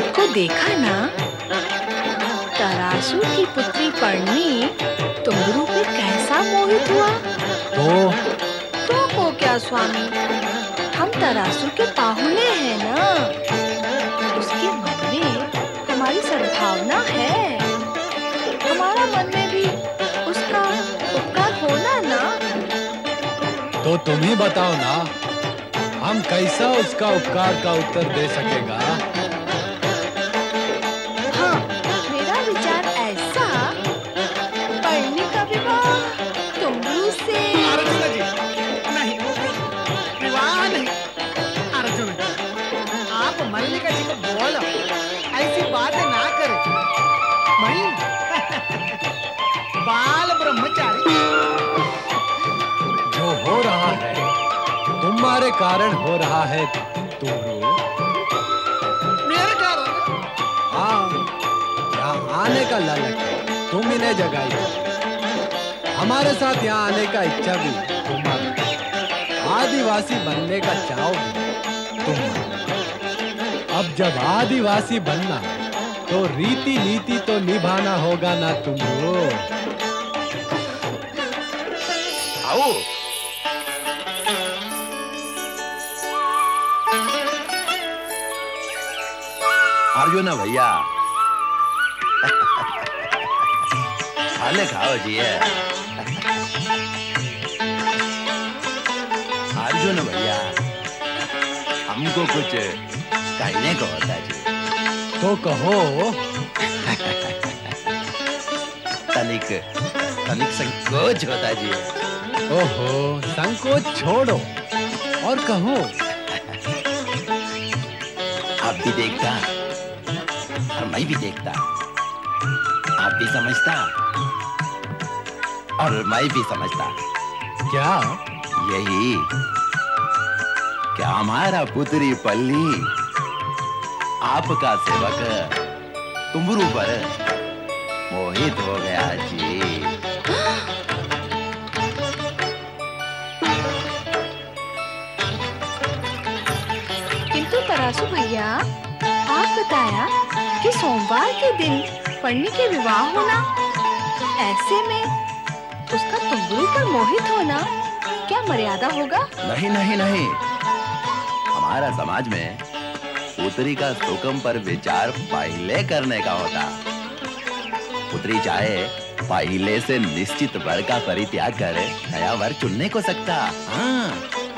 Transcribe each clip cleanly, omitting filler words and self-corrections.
को देखा ना, तरासू की पुत्री पर्णी तुम्बरू पे कैसा मोहित हुआ। तो को क्या स्वामी, हम तरासू के पाहुने हैं ना, उसके मन में हमारी सद्भावना है, हमारा मन में भी उसका उपकार होना ना। तो तुम ही बताओ ना, हम कैसा उसका उपकार का उत्तर दे सकेगा। हाँ, मेरा विचार ऐसा, पर्णी का विवाह तुम्बरू से। अर्जुन जी, नहीं, विवाह नहीं। अर्जुन जी, आप मल्लिका जी को बोलो, ऐसी बातें ना करें। मैं बाल ब्रह्मचारी। जो हो रहा है तुम्हारे कारण हो रहा है तुम्बरू। मेरे कारण? हाँ, यहाँ आने का लालच तुम इन्हें जगाई, हमारे साथ यहाँ आने का इच्छा भी तुम्हारा, आदिवासी बनने का चाव भी तुम्हारा। अब जब आदिवासी बनना है तो रीति नीति तो निभाना होगा ना तुमको। आओ। अर्जुन भैया, खाने खाओ जी। अर्जुन भैया, हमको कुछ कहने को होता जी। तो कहो। तनिक संकोच होता जी। ओहो, संकोच छोड़ो और कहो। आप भी देखता और मैं भी देखता, आप भी समझता और मैं भी समझता। क्या? यही कि हमारा पुत्री पल्ली आपका सेवक तुम्बरू पर मोहित हो गया जी। किंतु तरासू भैया, आप बताया कि सोमवार के दिन पर्णी के विवाह होना, ऐसे में उसका तुम्बरू पर मोहित होना क्या मर्यादा होगा? नहीं नहीं नहीं, हमारा समाज में पुत्री का सुकम पर विचार पहले करने का होता। पुत्री चाहे पहले से निश्चित वर का परित्याग कर नया वर चुनने को सकता। हाँ।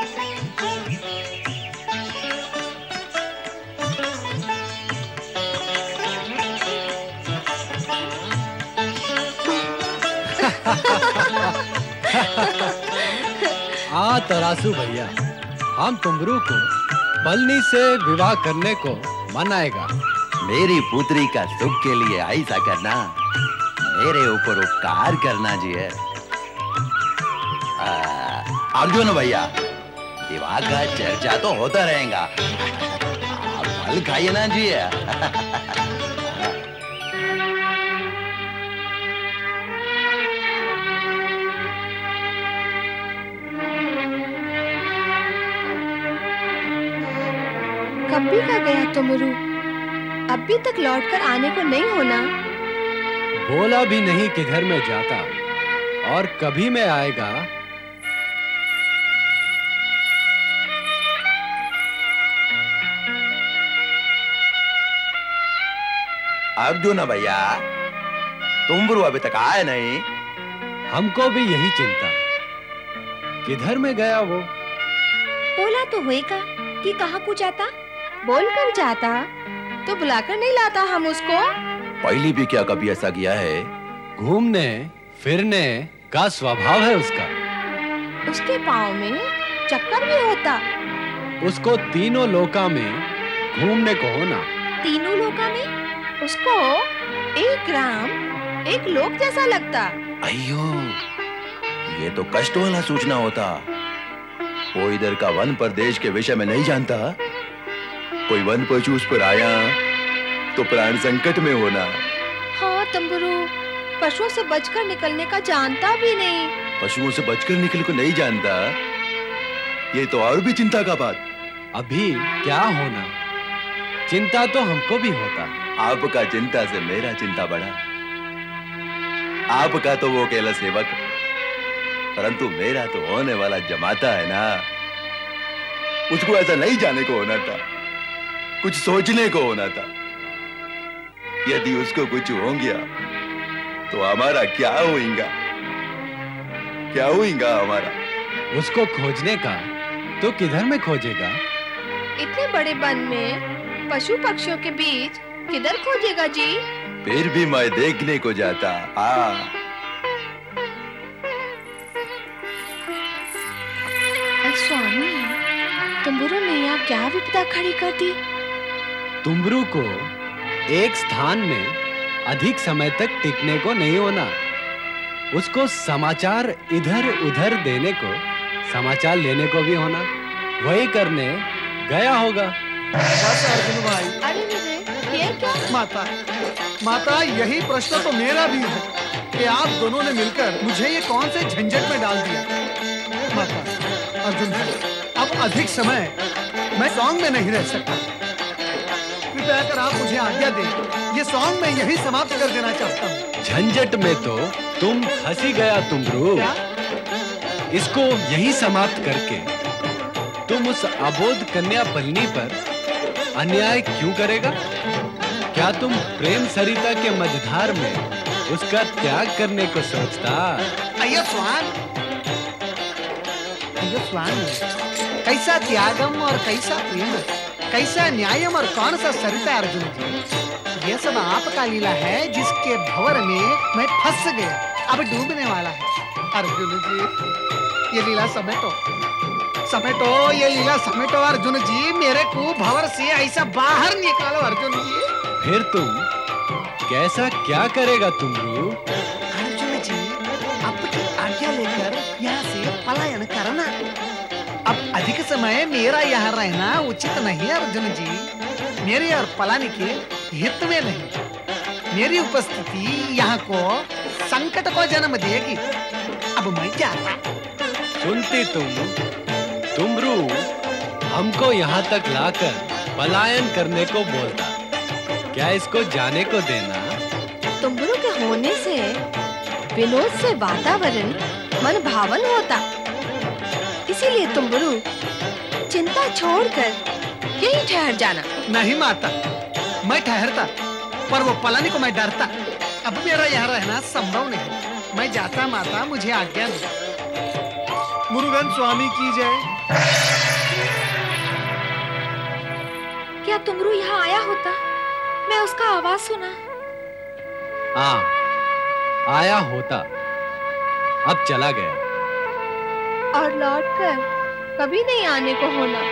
तरासू भैया, हम तुम्बरू को पलनी से विवाह करने को मनाएगा। मेरी पुत्री का सुख के लिए ऐसा करना मेरे ऊपर उपकार करना जी है। अर्जुन भैया, विवाह का चर्चा तो होता रहेगा, आप फल खाइए ना जी। कब भी का गया तुम्बरू, अभी तक लौटकर आने को नहीं होना। बोला भी नहीं किधर में जाता और कभी में आएगा। अर्जुन भैया, तुम्बरू अभी तक आए नहीं। हमको भी यही चिंता, किधर में गया वो। बोला तो होएगा कि कहाँ को जाता, बोलकर जाता तो बुलाकर नहीं लाता हम उसको। पहली भी क्या कभी ऐसा किया है? घूमने फिरने का स्वभाव है उसका। उसके पाँव में चक्कर भी होता। उसको तीनों लोका में घूमने को होना। तीनों लोका में उसको एक ग्राम एक लोक जैसा लगता। अयो, ये तो कष्ट वाला सूचना होता। वो इधर का वन प्रदेश के विषय में नहीं जानता। कोई वन पशु उस पर आया तो प्राण संकट में होना। हाँ तुम्बरू, पशुओं से बचकर निकलने का जानता भी नहीं। पशुओं से बचकर निकलने को नहीं जानता, ये तो और भी चिंता का बात। अभी क्या होना, चिंता तो हमको भी होता। आपका चिंता से मेरा चिंता बढ़ा। आपका तो वो अकेला सेवक, परंतु मेरा तो होने वाला जमाता है ना, उसको ऐसा नहीं जाने को होना था, कुछ सोचने को होना था। यदि उसको कुछ हो गया तो हमारा क्या होगा, क्या होगा हमारा? उसको खोजने का तो किधर में खोजेगा? इतने बड़े वन में पशु पक्षियों के बीच किधर खोजेगा जी? फिर भी मैं देखने को जाता। स्वामी, तुम्बरू ने यहाँ क्या विपदा खड़ी कर दी? तुम्बरू को एक स्थान में अधिक समय तक टिकने को नहीं होना। उसको समाचार इधर उधर देने को, समाचार लेने को भी होना। वही करने गया होगा। बस अर्जुन भाई। अरे ये क्या? माता यही प्रश्न तो मेरा भी है कि आप दोनों ने मिलकर मुझे ये कौन से झंझट में डाल दिया। माता, अर्जुन भाई, अब अधिक समय मैं सॉन्ग में नहीं रह सकता। कृपया कर आप मुझे आज्ञा दें। ये सॉन्ग मैं यही समाप्त कर देना चाहता हूँ। झंझट में तो तुम फंसी गया तुम्बरू। इसको यही समाप्त करके तुम उस अबोध कन्या पलनी पर अन्याय क्यों करेगा? क्या तुम प्रेम सरिता के मझधार में उसका त्याग करने को सोचता? अयो स्वामी, कैसा त्यागम और कैसा प्रेम, कैसा न्यायम और कौन सा सरिता अर्जुन जी। ये सब आपका लीला है जिसके भंवर में मैं फंस गया, अब डूबने वाला है। अर्जुन जी, ये लीला समेटो, ये लीला समेटो अर्जुन जी। मेरे को भंवर से ऐसा बाहर निकालो अर्जुन जी। फिर तुम कैसा क्या करेगा तुम्बरू? अर्जुन जी, आपकी आज्ञा लेकर यहाँ से पलायन करना। अब अधिक समय मेरा यहाँ रहना उचित नहीं अर्जुन जी। मेरे और पलायन के हित में नहीं। मेरी उपस्थिति यहाँ को संकट को जन्म देगी। अब मैं जाता। सुनती तुम्बरू हमको यहाँ तक लाकर पलायन करने को बोलता, क्या इसको जाने को देना? तुम्बरू के होने से विनोद से वातावरण मन भावन होता। इसीलिए तुम्बरू चिंता छोड़कर यहीं ठहर जाना। नहीं माता, मैं ठहरता, पर वो पलानी को मैं डरता। अब मेरा यहाँ रहना संभव नहीं। मैं जाता माता, मुझे आज्ञा दो। मुरुगन स्वामी की जय। क्या तुम्बरू यहाँ आया होता? मैं उसका आवाज सुना। हाँ, आया होता, अब चला गया। और लौटकर कभी नहीं आने को होना।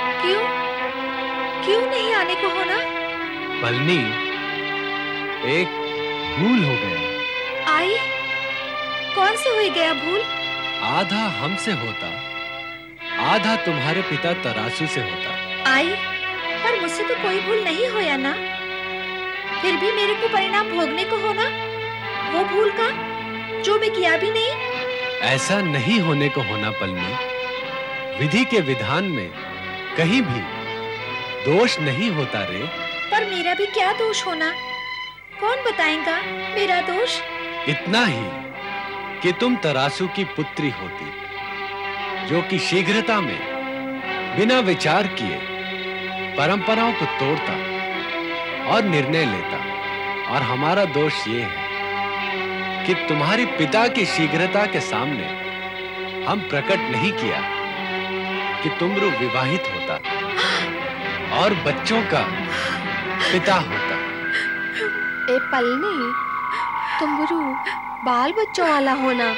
क्यों नहीं आने को होना? पलनी, एक भूल हो गया। आई? कौन से हुई गया भूल? आधा हमसे होता, आधा तुम्हारे पिता तरासू से होता। आई, पर मुझसे तो कोई भूल नहीं होया ना। फिर भी मेरे को परिणाम भोगने को होना, वो भूल का जो मैं किया भी नहीं। ऐसा नहीं होने को होना पलनी। विधि के विधान में कहीं भी दोष नहीं होता रे। पर मेरा भी क्या दोष होना? कौन बताएगा मेरा दोष? इतना ही कि तुम तरासू की पुत्री होती, जो कि शीघ्रता में बिना विचार किए परंपराओं को तोड़ता और निर्णय लेता। और हमारा दोष ये है कि तुम्हारे पिता की शीघ्रता के सामने हम प्रकट नहीं किया कि तुम्बरू विवाहित होता और बच्चों का पिता होता। ए पलनी, तुम्बरू बाल बच्चों वाला होना।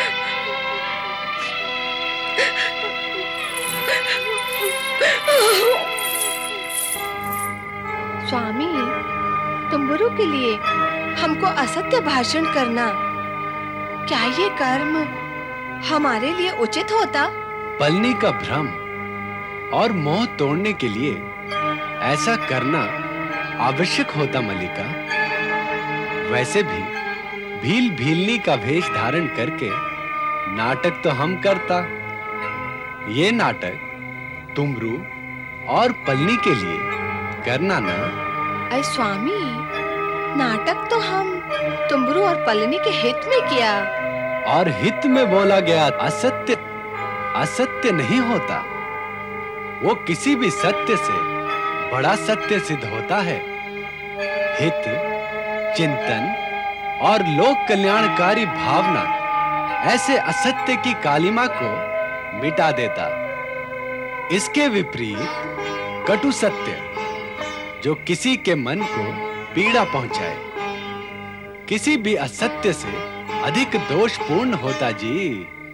स्वामी, तुम्बरू के लिए हमको असत्य भाषण करना, क्या ये कर्म हमारे लिए उचित होता? पलनी का भ्रम और मोह तोड़ने के लिए ऐसा करना आवश्यक होता मल्लिका। वैसे भी भील भीलनी का वेश धारण करके नाटक तो हम करता। ये नाटक तुम्बरू और पलनी के लिए करना ना। अरे स्वामी, नाटक तो हम तुम्बरू और पलनी के हित में किया। और हित में बोला गया असत्य असत्य नहीं होता, वो किसी भी सत्य से बड़ा सत्य सिद्ध होता है। हित, चिंतन और लोक कल्याणकारी भावना ऐसे असत्य की कालिमा को मिटा देता। इसके विपरीत कटु सत्य, जो किसी के मन को पीड़ा पहुंचाए, किसी भी असत्य से अधिक दोषपूर्ण होता जी।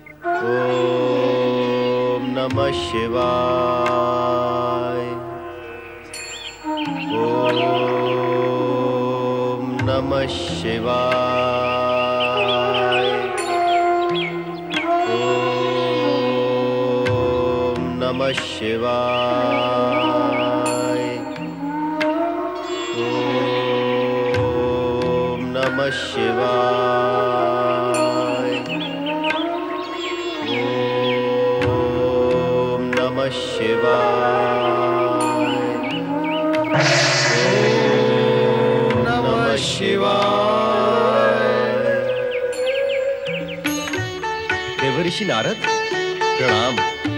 ओम नमः शिवाय। ओम नमः शिवाय। ओम नमः शिवाय। ओम नमः शिवाय। देवऋषि नारद, प्रणाम।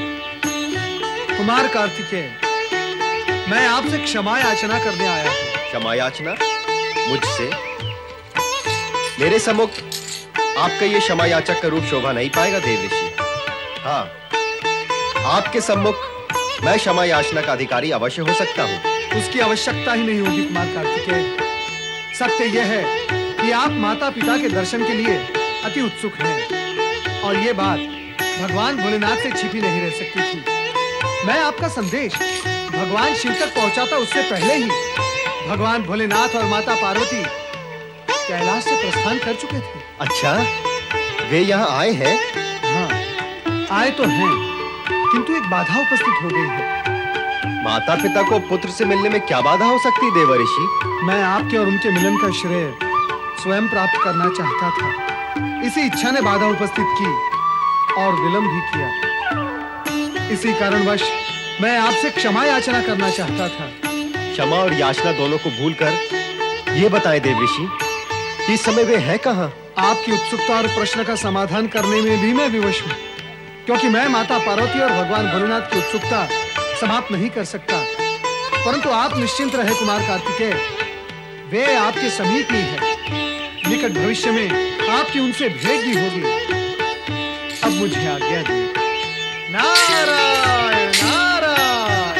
कुमार कार्तिकेय, मैं आपसे क्षमा याचना करने आया हूँ। क्षमा याचना मुझसे? मेरे सम्मुख आपका ये क्षमा याचक का रूप शोभा नहीं पाएगा देवऋषि। हाँ, आपके सम्मुख मैं क्षमा याचना का अधिकारी अवश्य हो सकता हूँ। उसकी आवश्यकता ही नहीं होगी कुमार कार्तिकेय। सत्य यह है कि आप माता पिता के दर्शन के लिए अति उत्सुक हैं, और ये बात भगवान भोलेनाथ से छिपी नहीं रह सकती थी। मैं आपका संदेश भगवान शिव तक पहुंचाता उससे पहले ही भगवान भोलेनाथ और माता पार्वती कैलाश से प्रस्थान कर चुके थे। अच्छा, वे यहाँ आए हैं? हाँ, आए तो हैं, किंतु एक बाधा उपस्थित हो गई है। माता पिता को पुत्र से मिलने में क्या बाधा हो सकती है देवऋषि? मैं आपके और उनके मिलन का श्रेय स्वयं प्राप्त करना चाहता था। इसी इच्छा ने बाधा उपस्थित की और विलंब भी किया। इसी कारणवश मैं आपसे क्षमा याचना करना चाहता था। क्षमा और याचना दोनों को भूलकर ये बताएं देवऋषि, इस समय वे हैं कहाँ? आपकी उत्सुकता और प्रश्न का समाधान करने में भी मैं विवश हूँ, क्योंकि मैं माता पार्वती और भगवान भोलेनाथ की उत्सुकता समाप्त नहीं कर सकता। परंतु आप निश्चिंत रहे कुमार कार्तिकेय, वे आपके समीप ही है। निकट भविष्य में आपकी उनसे भेंट भी होगी। अब मुझे आज्ञा दीजिए। नारायण नारायण।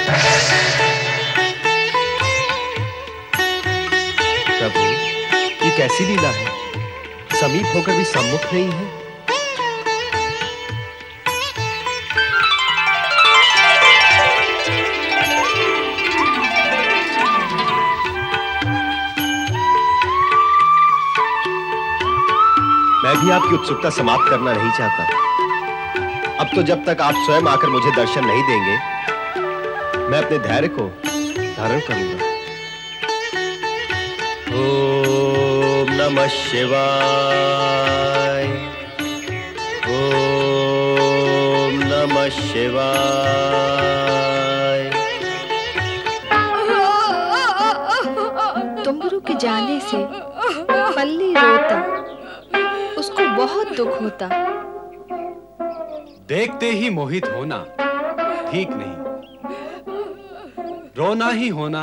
प्रभु, ये कैसी लीला है? समीप होकर भी सम्मुख नहीं है। मैं भी आपकी उत्सुकता समाप्त करना नहीं चाहता। अब तो जब तक आप स्वयं आकर मुझे दर्शन नहीं देंगे, मैं अपने धैर्य को धारण करूंगा। ओम नमः शिवाय। ओम नमः शिवाय। तुम्बरू के जाने से पल्ली रोता, उसको बहुत दुख होता। देखते ही मोहित होना ठीक नहीं, रोना ही होना।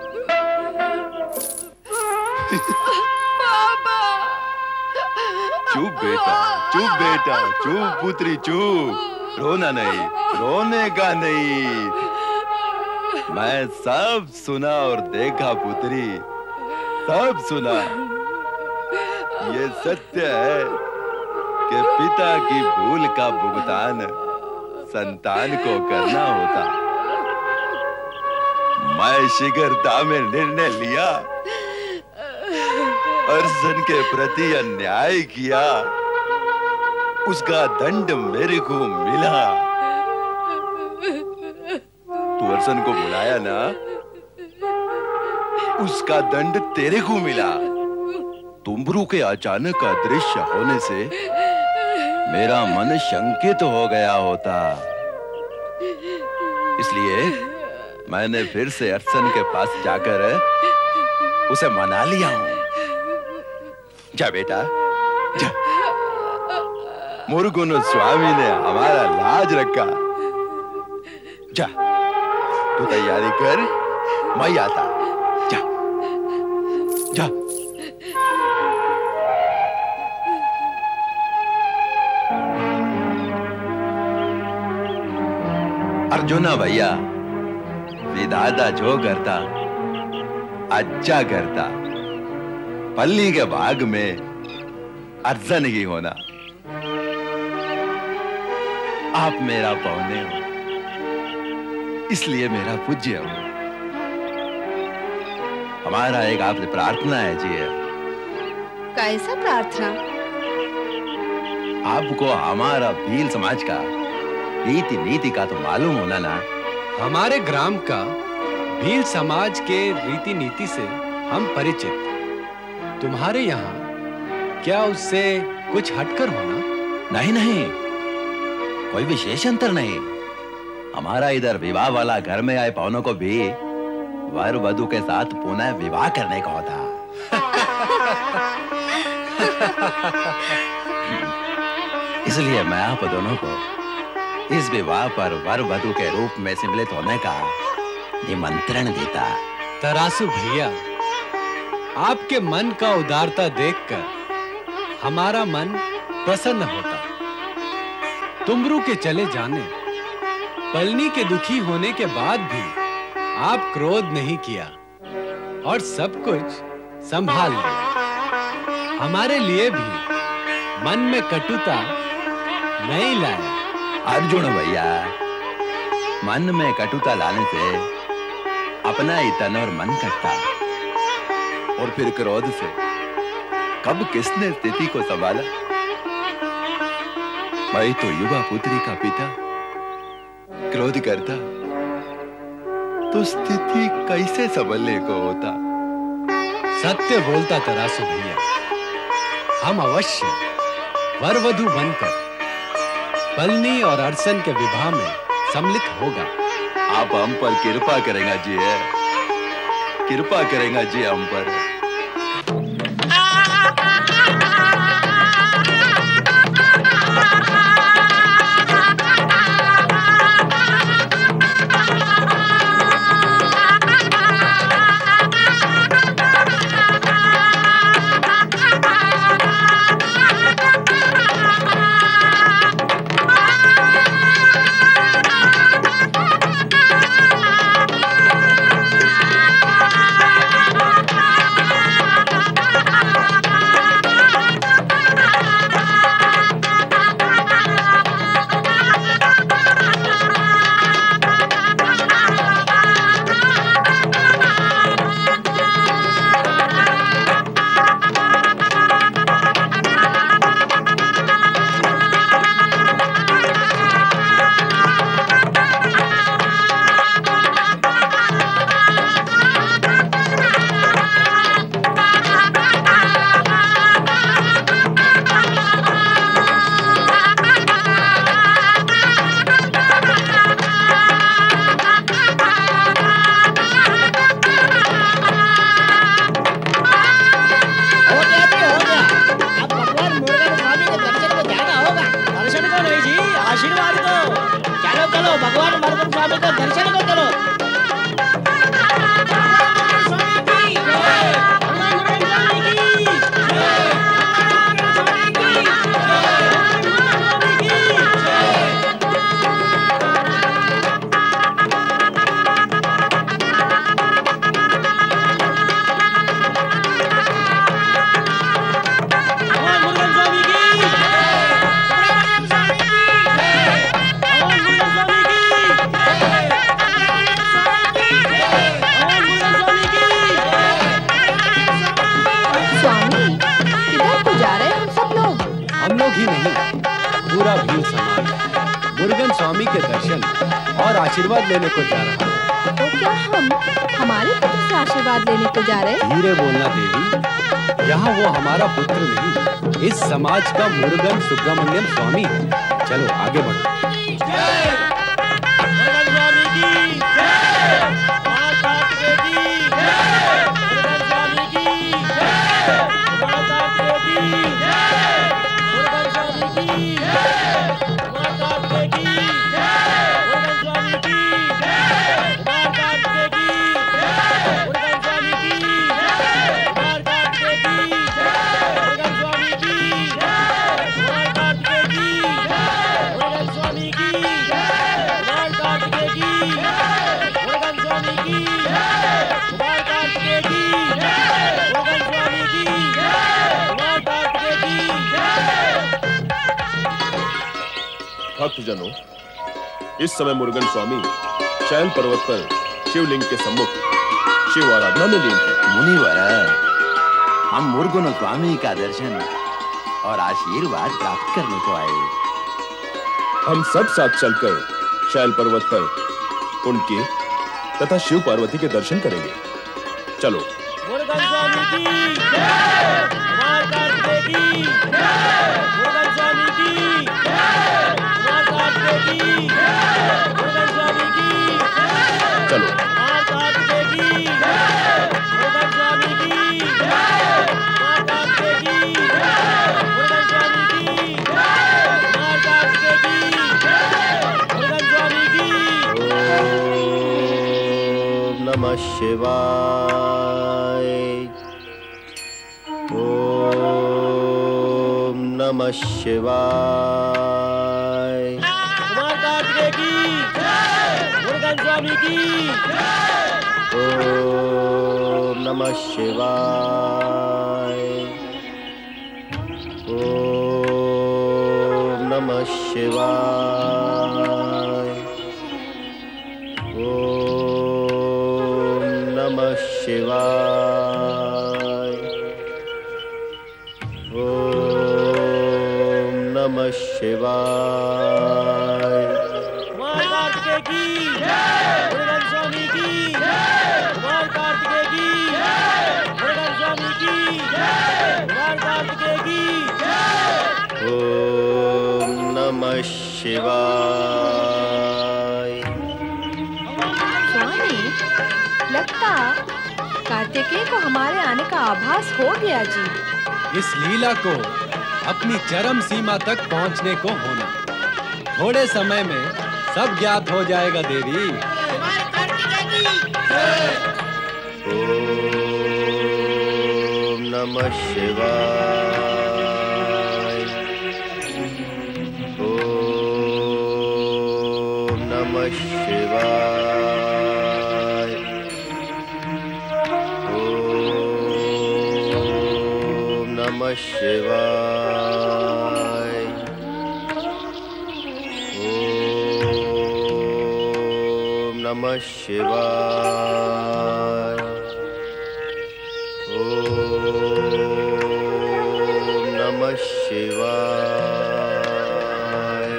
चुप बेटा, चुप बेटा, चुप पुत्री चुप। रोना नहीं, रोने का नहीं। मैं सब सुना और देखा पुत्री, सब सुना। ये सत्य है कि पिता की भूल का भुगतान संतान को करना होता। मैं शीघ्रता में निर्णय लिया, अर्जुन के प्रति अन्याय किया, उसका दंड मेरे को मिला। तू अर्जुन को बुलाया ना, उसका दंड तेरे को मिला। तुम्बरू के अचानक अदृश्य होने से मेरा मन शंकित हो गया होता, इसलिए मैंने फिर से अर्चन के पास जाकर उसे मना लिया हूं। जा बेटा जा। मुरुगन स्वामी ने हमारा लाज रखा। जा तू तैयारी कर, मैं आता। जा जा। अर्जुना भैया, विधाता जो करता अच्छा करता। पल्ली के भाग में अर्जन ही होना। आप मेरा पौने हो, इसलिए मेरा पूज्य हो। हमारा एक आपसे प्रार्थना है जी। कैसा प्रार्थना? आपको हमारा भील समाज का रीति नीति का तो मालूम होना ना। हमारे ग्राम का भील समाज के रीति नीति से हम परिचित। तुम्हारे यहाँ क्या उससे कुछ हटकर होना? नहीं नहीं, कोई विशेष अंतर नहीं। हमारा इधर विवाह वाला घर में आए पौनों को भी वर वधू के साथ पुनः विवाह करने का होता। इसलिए मैं आप दोनों को इस विवाह पर वर वधू के रूप में सम्मिलित होने का निमंत्रण देता। तरासू भैया, आपके मन का उदारता देखकर हमारा मन प्रसन्न होता। तुमरू के चले जाने, पलनी के दुखी होने के बाद भी आप क्रोध नहीं किया और सब कुछ संभाल लिया। हमारे लिए भी मन में कटुता नहीं लाया। अर्जुन भैया, मन में कटुता लाने से अपना ही तन और मन कटता, और फिर क्रोध से कब किसने स्थिति को संभाला। मैं तो युवा पुत्री का पिता क्रोध करता तो स्थिति कैसे संभलने को होता। सत्य बोलता तरासू भैया, हम अवश्य वर वधू बनकर पलनी और अर्सन के विवाह में सम्मिलित होगा। आप हम पर कृपा करेगा जी, कृपा करेगा जी हम पर। आशीर्वाद लेने को जा रहा है। तो क्या हम हमारे पुत्र से आशीर्वाद लेने को जा रहे हैं? धीरे बोलना देवी, यहाँ वो हमारा पुत्र नहीं, इस समाज का मुरुगन सुब्रमण्यम स्वामी है। चलो आगे बढ़ो। जय मुरुगन स्वामी की जय। भक्तजनों, इस समय मुरुगन स्वामी शैल पर्वत पर शिवलिंग के सम्मुख शिव आराधना में लीन है। मुनिवर, हम मुरुगन स्वामी का दर्शन और आशीर्वाद प्राप्त करने को आए। हम सब साथ चलकर शैल पर्वत पर उनके तथा शिव पार्वती के दर्शन करेंगे। चलो। मुरुगन स्वामी की जय, कुमार कार्तिकेय की जय, मुरुगन स्वामी की जय, कुमार कार्तिकेय की जय, मुरुगन स्वामी की जय। चलो। कुमार कार्तिकेय की जय, मुरुगन स्वामी की जय, कुमार कार्तिकेय की जय, मुरुगन स्वामी की जय, कुमार कार्तिकेय की जय, मुरुगन स्वामी की। ओम नमः शिवाय। ओम नमः शिवाय। कुमार कार्तिकेय की जय, मुरुगन स्वामी की जय। ओम नमः शिवाय। ओम नमः शिवाय। ओम नमः शिवाय। ओम नमः शिवाय। कुमार कार्तिकेय की जय, मुरुगन स्वामी की जय, कुमार कार्तिकेय की जय, मुरुगन स्वामी की जय, कुमार कार्तिकेय की जय। ओम नमः शिवाय। स्वामी, लगता कार्तिकेय को हमारे आने का आभास हो गया जी। इस लीला को अपनी चरम सीमा तक पहुंचने को होना। थोड़े समय में सब ज्ञात हो जाएगा देवी। ओम नमः शिवाय। ओम नमः शिवाय। ओम नमः शिवाय। ओम नमः शिवाय। ओम नमः शिवाय।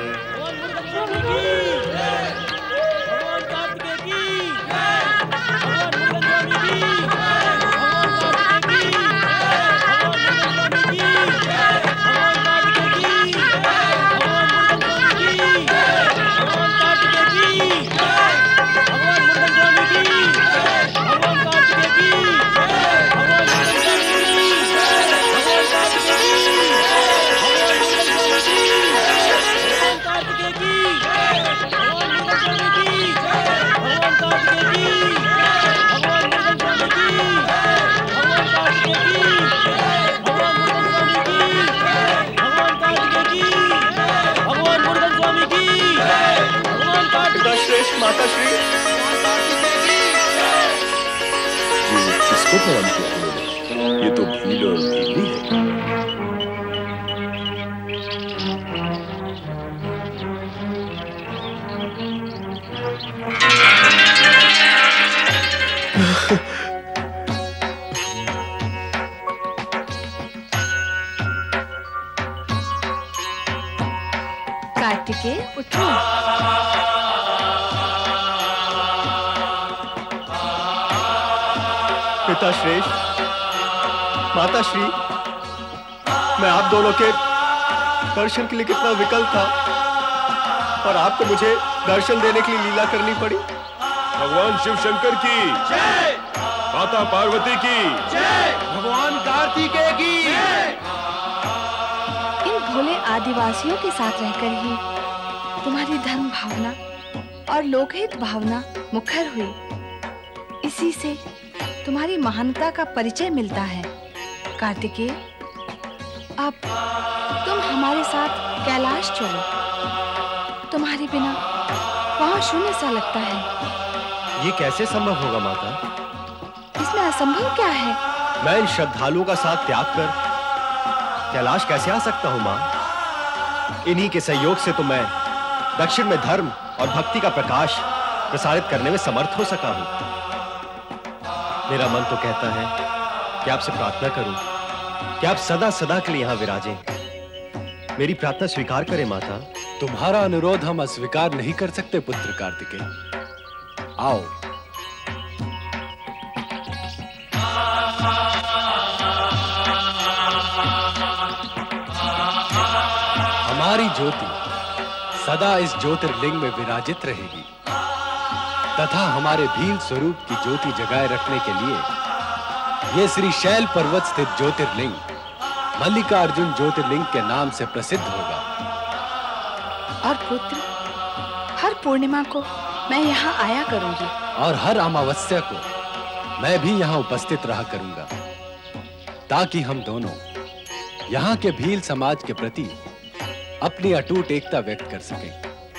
भगवान कार्तिकेय की जय, भगवान मुरुगन स्वामी की जय, भगवान कार्तिकेय की जय, भगवान मुरुगन स्वामी की जय, भगवान कार्तिकेय की जय, भगवान मुरुगन स्वामी की जय, भगवान कार्तिकेय की जय, भगवान मुरुगन स्वामी की जय, भगवान कार्तिकेय की जय, भगवान मुरुगन स्वामी की जय, भगवान कार्तिकेय की जय, भगवान मुरुगन स्वामी की जय, भगवान कार्तिकेय की जय, भगवान मुरुगन स्वामी की जय, भगवान कार्तिकेय की जय, भगवान मुरुगन स्वामी की जय, भगवान कार्तिकेय की जय, भगवान मुरुगन स्वामी की जय, भगवान कार्तिकेय की जय, भगवान मुरुगन स्वामी की जय, भगवान पिता श्रेष्ठ, माता श्री, ये किसको प्रणाम किया? ये तो भील और भीली है। कार्तिकेय, उठो। पिता श्रेष्ठ, माता श्री, मैं आप दोनों के दर्शन के लिए कितना विकल था और आपको मुझे दर्शन देने के लिए लीला करनी पड़ी। भगवान शिव शंकर की जय, माता पार्वती की जय, भगवान कार्तिकेय की जय। इन भोले आदिवासियों के साथ रहकर ही तुम्हारी धर्म भावना और लोकहित भावना मुखर हुई। इसी से तुम्हारी महानता का परिचय मिलता है। कार्तिकेय, अब तुम हमारे साथ कैलाश चलो। तुम्हारे बिना वहाँ शून्य सा लगता है। ये कैसे संभव होगा माता? इसमें असंभव क्या है? मैं इन श्रद्धालुओं का साथ त्याग कर कैलाश कैसे आ सकता हूँ माँ? इन्हीं के सहयोग से तो मैं दक्षिण में धर्म और भक्ति का प्रकाश प्रसारित करने में समर्थ हो सका हूं। मेरा मन तो कहता है कि आपसे प्रार्थना करूं कि आप सदा सदा के लिए यहां विराजें। मेरी प्रार्थना स्वीकार करें माता। तुम्हारा अनुरोध हम अस्वीकार नहीं कर सकते पुत्र कार्तिकेय। आओ। हमारी ज्योति सदा इस ज्योतिर्लिंग में विराजित रहेगी तथा हमारे भील स्वरूप की ज्योति जगाए रखने के लिए ये श्री शैल पर्वत स्थित ज्योतिर्लिंग मल्लिकार्जुन ज्योतिर्लिंग के नाम से प्रसिद्ध होगा। और पुत्र, हर पूर्णिमा को मैं यहाँ आया करूंगी और हर अमावस्या को मैं भी यहाँ उपस्थित रहा करूंगा ताकि हम दोनों यहाँ के भील समाज के प्रति अपनी अटूट एकता व्यक्त कर सकें।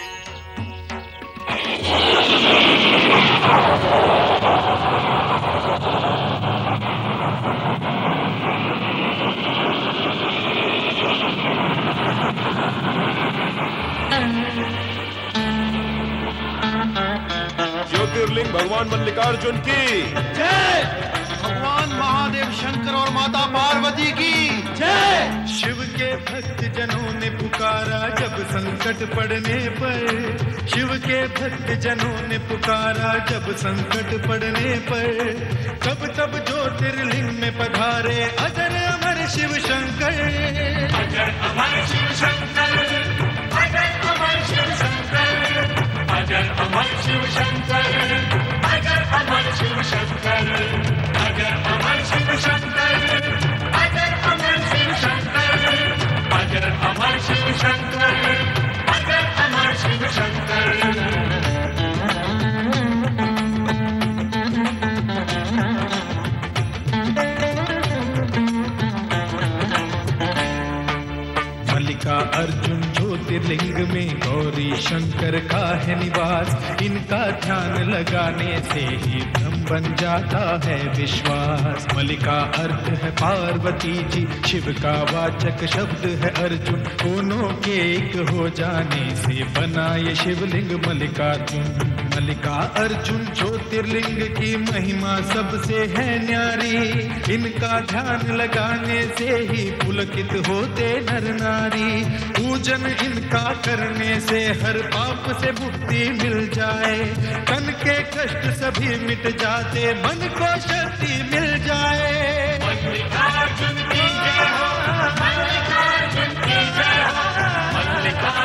ज्योतिर्लिंग भगवान मल्लिकार्जुन की जय। भगवान महादेव शंकर और माता पार्वती की जय। शिव के भक्त जनों ने पुकारा जब संकट पड़ने पर, शिव के भक्त जनों ने पुकारा जब संकट पड़ने पर, तब तब ज्योतिर्लिंग में पधारे अजर अमर शिव शंकर। अजर अमर शिव शंकर, अजर अमर शिव शंकर, अजर अमर शिव शंकर, अजर अमर शिव शंकर, अजर अमर शिव शंकर, अजर अमर शिव शंकर, अजर अमर शिव शंकर, अजर अमर शिव शंकर। मल्लिका अर्जुन ज्योतिर्लिंग में गौरी शंकर का है निवास, इनका ध्यान लगाने से ही भ्रम बन जाता है विश्वास। मल्लिका अर्थ है पार्वती जी, शिव का वाचक शब्द है अर्जुन, दोनों के एक हो जाने से बना ये शिवलिंग मल्लिकार्जुन। मल्लिका अर्जुन ज्योतिर्लिंग की महिमा सबसे है न्यारी, इनका ध्यान लगाने से ही पुलकित होते नर नारी। पूजन इनका करने से हर पाप से मुक्ति मिल जाए, तन के कष्ट सभी मिट जाते, मन को शक्ति मिल जाए। मल्लिकार्जुन की जय हो, मल्लिकार्जुन की जय हो, मल्लिकार्जुन